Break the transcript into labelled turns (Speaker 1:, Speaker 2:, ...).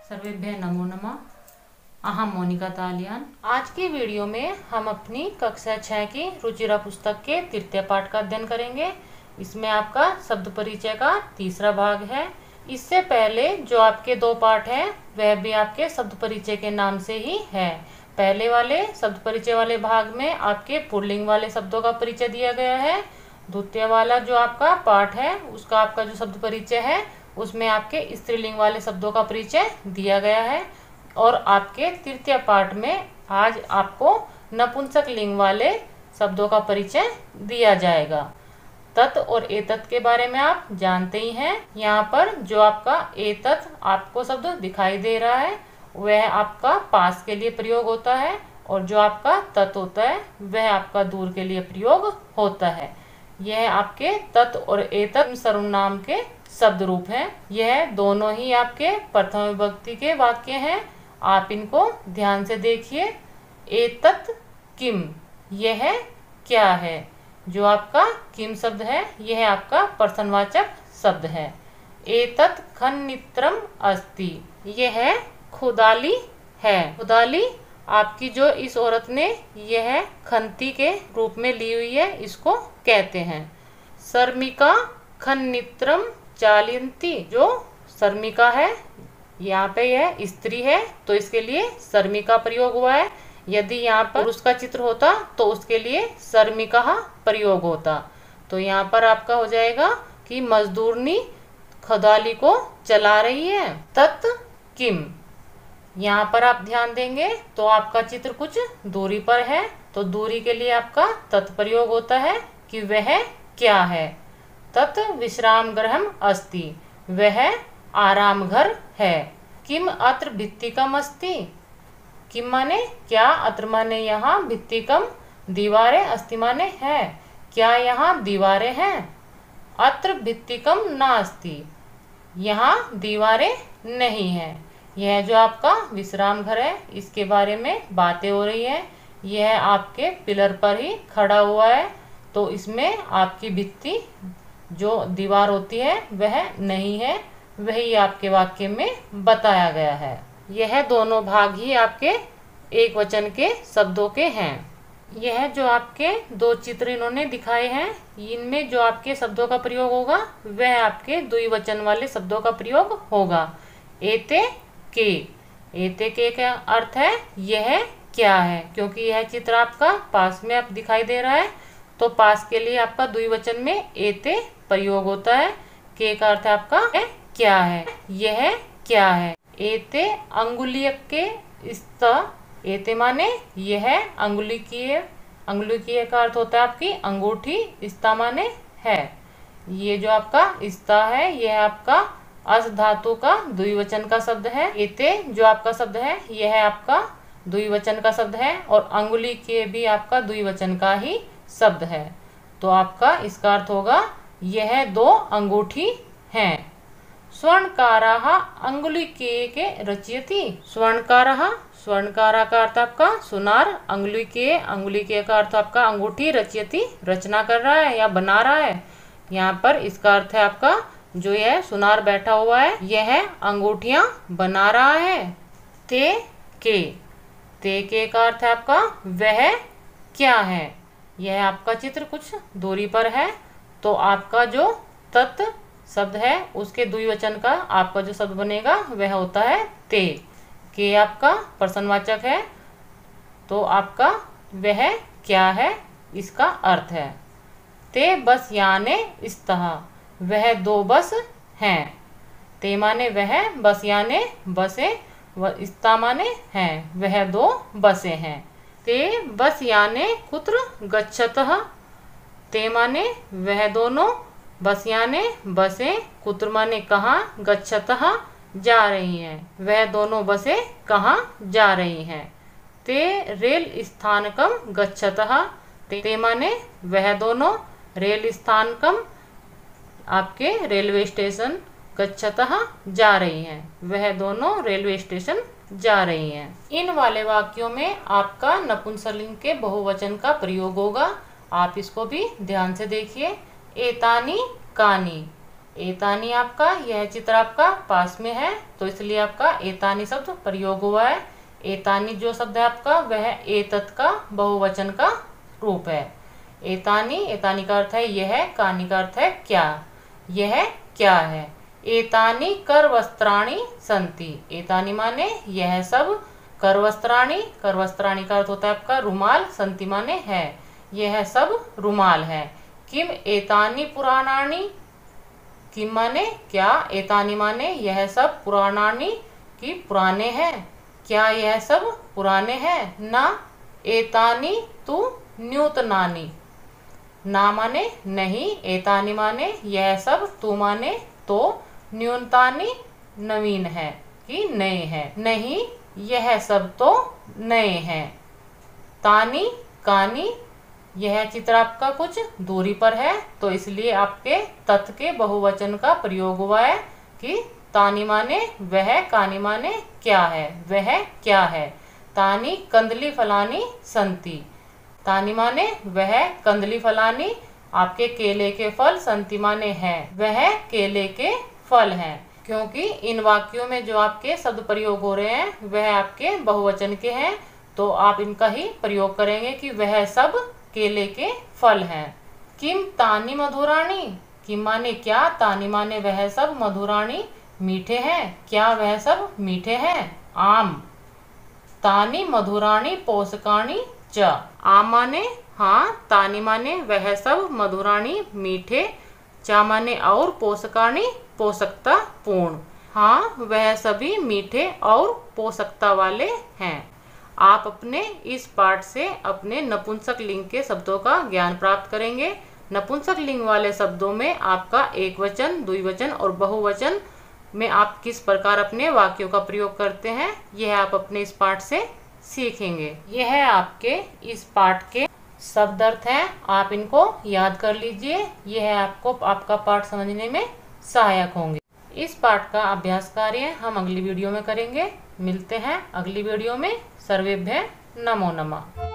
Speaker 1: सर्वेभ्यः नमो नमः। अहम मोनिका तालियान। आज की वीडियो में हम अपनी कक्षा 6 की रुचिरा पुस्तक के तृतीय पाठ का अध्ययन करेंगे। इसमें आपका शब्द परिचय का तीसरा भाग है। इससे पहले जो आपके दो पाठ हैं वह भी आपके शब्द परिचय के नाम से ही है। पहले वाले शब्द परिचय वाले भाग में आपके पुल्लिंग वाले शब्दों का परिचय दिया गया है। द्वितीय वाला जो आपका पाठ है उसका आपका जो शब्द परिचय है उसमें आपके स्त्रीलिंग वाले शब्दों का परिचय दिया गया है। और आपके तृतीय पाठ में आज आपको नपुंसक लिंग वाले शब्दों का परिचय दिया जाएगा। तत् और एतत् के बारे में आप जानते ही हैं। यहाँ पर जो आपका एतत् आपको शब्द दिखाई दे रहा है वह आपका पास के लिए प्रयोग होता है और जो आपका तत् होता है वह आपका दूर के लिए प्रयोग होता है। यह आपके तत् और एतत् सर्वनाम के शब्द रूप हैं। यह दोनों ही आपके प्रथम विभक्ति के वाक्य हैं। आप इनको ध्यान से देखिए। एतत् किम, यह क्या है। जो आपका किम शब्द है यह आपका प्रश्नवाचक शब्द है। एतत् खन्नित्रम अस्ति, यह खुदाली है। खुदाली आपकी जो इस औरत ने यह खंती के रूप में ली हुई है इसको कहते हैं। शर्मिका खन्नित्रम चालयन्ति, जो शर्मिका है यहाँ पे यह स्त्री है तो इसके लिए शर्मिका प्रयोग हुआ है। यदि यहाँ पर पुरुष का चित्र होता तो उसके लिए शर्मिका प्रयोग होता। तो यहाँ पर आपका हो जाएगा कि मजदूरनी खुदाली को चला रही है। तत् किम, यहाँ पर आप ध्यान देंगे तो आपका चित्र कुछ दूरी पर है तो दूरी के लिए आपका तत् प्रयोग होता है कि वह क्या है। तत् विश्राम गृहम अस्ति, वह आराम घर है। किम अत्र भित्तिकम अस्ति, किम माने क्या, अत्र माने यहाँ, भित्तिकम दीवारें, अस्ति माने है, क्या यहाँ दीवारें हैं। अत्र भित्तिकम नास्ति, यहाँ दीवारें नहीं हैं। यह जो आपका विश्राम घर है इसके बारे में बातें हो रही है। यह आपके पिलर पर ही खड़ा हुआ है तो इसमें आपकी भित्ति जो दीवार होती है वह नहीं है, वही आपके वाक्य में बताया गया है। यह दोनों भाग ही आपके एक वचन के शब्दों के हैं। यह जो आपके दो चित्र इन्होंने दिखाए हैं इनमें जो आपके शब्दों का प्रयोग होगा वह आपके द्विवचन वाले शब्दों का प्रयोग होगा। एते के, एते के का अर्थ है यह क्या है। क्योंकि यह चित्र आपका पास में आप दिखाई दे रहा है तो पास के लिए आपका द्विवचन में एते प्रयोग होता है। के का अर्थ है आपका क्या है, यह क्या है। एते अंगुलियक के स्त, एते माने यह, अंगुलिकीय, अंगुलिकीय का अर्थ होता है आपकी अंगूठी, स्ता माने है। ये जो आपका स्ता है यह आपका अस धातु का द्विवचन का शब्द है। एते जो आपका शब्द है यह आपका द्विवचन का शब्द है और अंगुली के भी आपका द्विवचन का ही शब्द है। तो आपका इसका अर्थ होगा यह दो अंगूठी हैं। स्वर्णकाराः अंगुलिके रचयति, स्वर्णकाराः, स्वर्णकारा का अर्थ आपका सुनार, अंगुलिके का अर्थ आपका अंगूठी, रचयति रचना कर रहा है या बना रहा है। यहाँ पर इसका अर्थ है आपका जो यह सुनार बैठा हुआ है यह अंगूठियां बना रहा है। ते के का अर्थ है आपका वह क्या है। यह आपका चित्र कुछ दूरी पर है तो आपका जो तत् शब्द है उसके द्विवचन का आपका जो शब्द बनेगा वह होता है ते। के आपका प्रश्नवाचक है तो आपका वह क्या है इसका अर्थ है। ते बस याने स्तः, वह दो बस हैं। ते माने वह, बस याने बसे, स्ता माने हैं, वह दो बसे हैं। ते बस याने कुत्र गच्छतः, ते माने वह दोनों, बस याने बसें, कुत्र माने कहाँ, गच्छतः जा रही हैं, वह दोनों बसें कहाँ जा रही हैं। ते रेल स्थानकम गच्छतः, ते माने वह दोनों, रेल स्थानकम आपके रेलवे स्टेशन, गच्छतः जा रही हैं, वह दोनों रेलवे स्टेशन जा रही हैं। इन वाले वाक्यों में आपका नपुंसकलिंग के बहुवचन का प्रयोग होगा। आप इसको भी ध्यान से देखिए। एतानी कानी, एतानी आपका यह चित्र आपका पास में है तो इसलिए आपका एतानी शब्द प्रयोग हुआ है। एतानी जो शब्द है आपका वह एतत् का बहुवचन का रूप है। एतानी, एतानी का अर्थ है यह, कानी का अर्थ है क्या, यह क्या है। एतानी कर वस्त्राणि सन्ति, एतानी माने यह सब, कर वस्त्राणि, कर वस्त्राणि का अर्थ होता है आपका रुमाल, सन्ति माने है, यह सब रुमाल है। किम एतानी पुराणानि, किम माने क्या, एतानी माने यह सब, पुराणानि की पुराने हैं, क्या यह सब पुराने हैं। ना एतानी तु न्यूतनानि, ना माने नहीं, एतानी माने यह सब, तू माने तो, न्यूनतानि नवीन है कि नए हैं, नहीं यह सब तो नए हैं। तानी कानी, यह चित्र आपका कुछ दूरी पर है तो इसलिए आपके तत् के बहुवचन का प्रयोग हुआ है कि तानी माने वह, कानी माने क्या है, वह क्या है। तानी कंदली फलानी संति, तानी माने वह, कंदली फलानी आपके केले के फल, संति माने है, वह केले के फल हैं। क्योंकि इन वाक्यों में जो आपके शब्द प्रयोग हो रहे हैं वह आपके बहुवचन के हैं तो आप इनका ही प्रयोग करेंगे कि वह सब केले के फल हैं। किम तानी मधुराणी, किम माने क्या, तानी माने वह सब, मधुराणी मीठे हैं, क्या वह सब मीठे हैं। आम, तानी मधुराणी पोषकाणी च, आम माने हाँ, तानी माने वह सब, मधुराणी मीठे, चा माने और, पोषकाणी पोषकता पूर्ण, हाँ वह सभी मीठे और पोषकता वाले हैं। आप अपने इस पाठ से अपने नपुंसक लिंग के शब्दों का ज्ञान प्राप्त करेंगे। नपुंसक लिंग वाले शब्दों में आपका एक वचन, द्विवचन और बहुवचन में आप किस प्रकार अपने वाक्यों का प्रयोग करते हैं यह आप अपने इस पाठ से सीखेंगे। यह आपके इस पाठ के शब्द अर्थ हैं, आप इनको याद कर लीजिए, यह आपको आपका पाठ समझने में सहायक होंगे। इस पाठ का अभ्यास कार्य हम अगली वीडियो में करेंगे। मिलते हैं अगली वीडियो में। सर्वेभ्यः नमो नमः।